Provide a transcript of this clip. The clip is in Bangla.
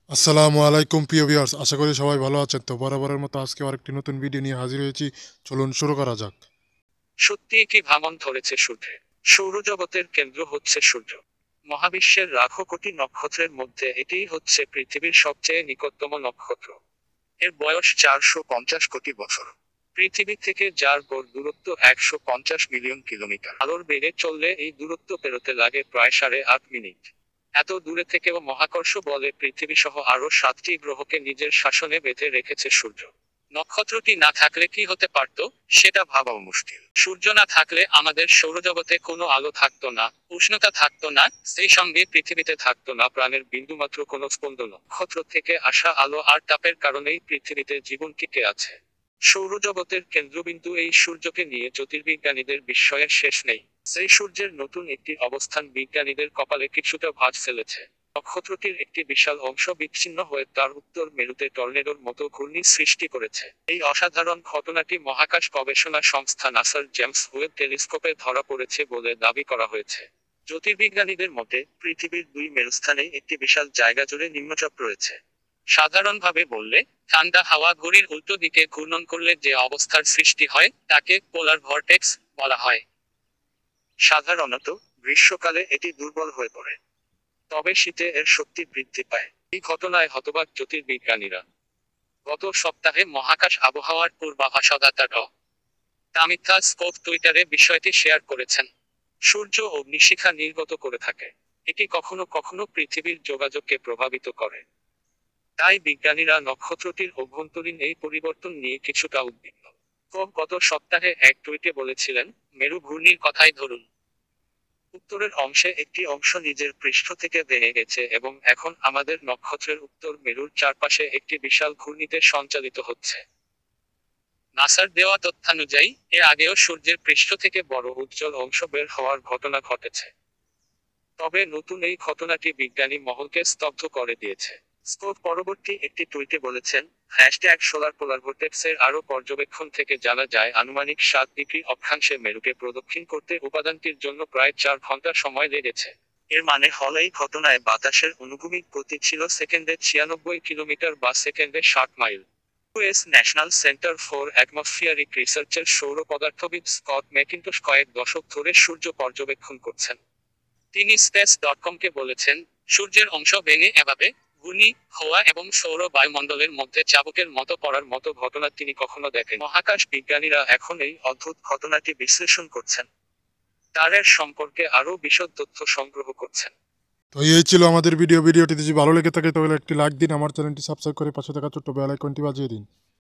আসসালামু আলাইকুম প্রিয় ভিউয়ার্স, আশা করি সবাই ভালো আছেন। তো বরাবরের মতো আজকে আরেকটি নতুন ভিডিও নিয়ে হাজির হয়েছি। চলুন শুরু করা যাক। সত্যিই কি ভাঙন ধরেছে সূর্যে? সৌরজগতের কেন্দ্র হচ্ছে সূর্য। মহাবিশ্বের লাখো কোটি নক্ষত্রের মধ্যে এটিই হচ্ছে পৃথিবীর সবচেয়ে নিকটতম নক্ষত্র। এর বয়স 450 কোটি বছর। পৃথিবী থেকে যার গড় দূরত্ব 150 মিলিয়ন কিলোমিটার। আলোর বেগে চললে এই দূরত্ব পেরোতে লাগে প্রায় 8.5 মিনিট। এত দূরে থেকেও মহাকর্ষ বলে পৃথিবী সহ আরো 7টি গ্রহকে নিজের শাসনে বেঁধে রেখেছে সূর্য। নক্ষত্রটি না থাকলে কি হতে পারত, সেটা ভাবাও মুশকিল। সূর্য না থাকলে আমাদের সৌরজগতে কোনো আলো থাকতো না, উষ্ণতা থাকতো না, সেই সঙ্গে পৃথিবীতে থাকতো না প্রাণের বিন্দুমাত্র কোনো স্পন্দন। নক্ষত্র থেকে আসা আলো আর তাপের কারণেই পৃথিবীতে জীবন টিকে আছে। সৌরজগতের কেন্দ্রবিন্দু এই সূর্যকে নিয়ে জ্যোতির্বিজ্ঞানীদের বিস্ময়ের শেষ নেই। সেই সূর্যের নতুন একটি অবস্থান বিজ্ঞানীদের কপালে কিছুটা ভাঁজ ফেলেছে। নক্ষত্রটির একটি বিশাল অংশ বিচ্ছিন্ন হয়ে তার উত্তর মেরুতে টর্নেডোর মতো ঘূর্ণি সৃষ্টি করেছে। এই অসাধারণ ঘটনাটি মহাকাশ গবেষণা সংস্থা নাসার জেমস ওয়েব টেলিস্কোপে ধরা পড়েছে বলে দাবি করা হয়েছে। জ্যোতির্বিজ্ঞানীদের মতে পৃথিবীর দুই মেরুস্থানে একটি বিশাল জায়গা জুড়ে নিম্নচাপ রয়েছে। সাধারণভাবে বললে, ঠান্ডা হাওয়া ঘড়ির উল্টো দিকে ঘূর্ণন করলে যে অবস্থার সৃষ্টি হয় তাকে পোলার ভরটেক্স বলা হয়। সাধারণত গ্রীষ্মকালে এটি দুর্বল হয়ে পড়ে, তবে শীতে এর শক্তি বৃদ্ধি পায়। এই ঘটনায় হতবাক জ্যোতির্বিজ্ঞানীরা। গত সপ্তাহে মহাকাশ আবহাওয়ার পূর্বাভাসদাতা তামিথা স্কোপ টুইটারে বিষয়টি শেয়ার করেছেন। সূর্য অগ্নিশিখা নির্গত করে থাকে। এটি কখনো কখনো পৃথিবীর যোগাযোগকে প্রভাবিত করে। তাই বিজ্ঞানীরা নক্ষত্রটির অভ্যন্তরীণ এই পরিবর্তন নিয়ে কিছুটা উদ্বিগ্ন। গত সপ্তাহে এক টুইটে বলেছিলেন, মেরু ঘূর্ণির কথাই ধরুন। উত্তরের অংশে একটি অংশ নিজের পৃষ্ঠ থেকে ভেঙে গেছে এবং এখন আমাদের নক্ষত্রের উত্তর মেরুর চারপাশে একটি বিশাল ঘূর্ণিতে সঞ্চালিত হচ্ছে। নাসার দেওয়া তথ্যানুযায়ী এর আগেও সূর্যের পৃষ্ঠ থেকে বড় উজ্জ্বল অংশ বের হওয়ার ঘটনা ঘটেছে। তবে নতুন এই ঘটনাটি বিজ্ঞানী মহলকে স্তব্ধ করে দিয়েছে। স্কোপ পরবর্তী একটি টুইটে বলেছেন, সোলার পোলার ভোর্টেক্সের আরও পর্যবেক্ষণ থেকে জানা যায় আনুমানিক 7 ডিগ্রি অক্ষাংশে মেরুকে প্রদক্ষিণ করতে উপাদানটির জন্য প্রায় 4 ঘন্টা সময় লেগেছে। এর মানে হল এই ঘটনায় বাতাসের অনুভূমিক গতি ছিল সেকেন্ডে 96 কিলোমিটার বা সেকেন্ডে 60 mile. US National Center for Atmospheric রিসার্চের সৌর পদার্থবিদ স্কট ম্যাকিন্টশ কয়েক দশক ধরে সূর্য পর্যবেক্ষণ করছেন। তিনি স্পেস.কমকে বলেছেন, সূর্যের অংশ ভেঙে এভাবে ঘূর্ণি হওয়া এবং সৌর বায়ুমণ্ডলের মধ্যে চাবুকের মতো পড়ার মতো ঘটনা তিনি কখনো দেখেন। মহাকাশ বিজ্ঞানীরা এখন এই অদ্ভুত ঘটনাটি বিশ্লেষণ করছেন। তারের সম্পর্কে আরও বিশদ তথ্য সংগ্রহ করছেন। তো এই ছিল আমাদের ভিডিওটি যদি ভালো লেগে থাকে তাহলে একটি লাইক দিন, আমার চ্যানেলটি সাবস্ক্রাইব করে পাশে থাকা ছোট্ট বেল আইকনটি বাজিয়ে দিন।